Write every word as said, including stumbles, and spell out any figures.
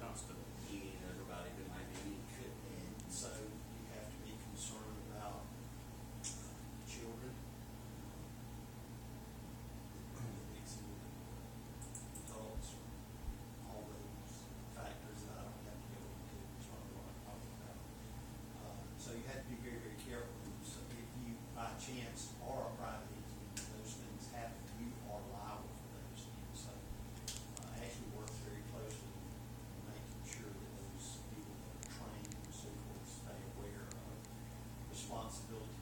constant pinging everybody who might be needed. And so you have to be concerned about children, adults, all those factors that I don't have to go into, which I'm going to talk about. Uh, so you have to be very, very careful. So if you, by chance, are a private entity, those things happen, you are liable for those things. So uh, I actually work very closely in making sure that those people that are trained and so forth stay aware of responsibility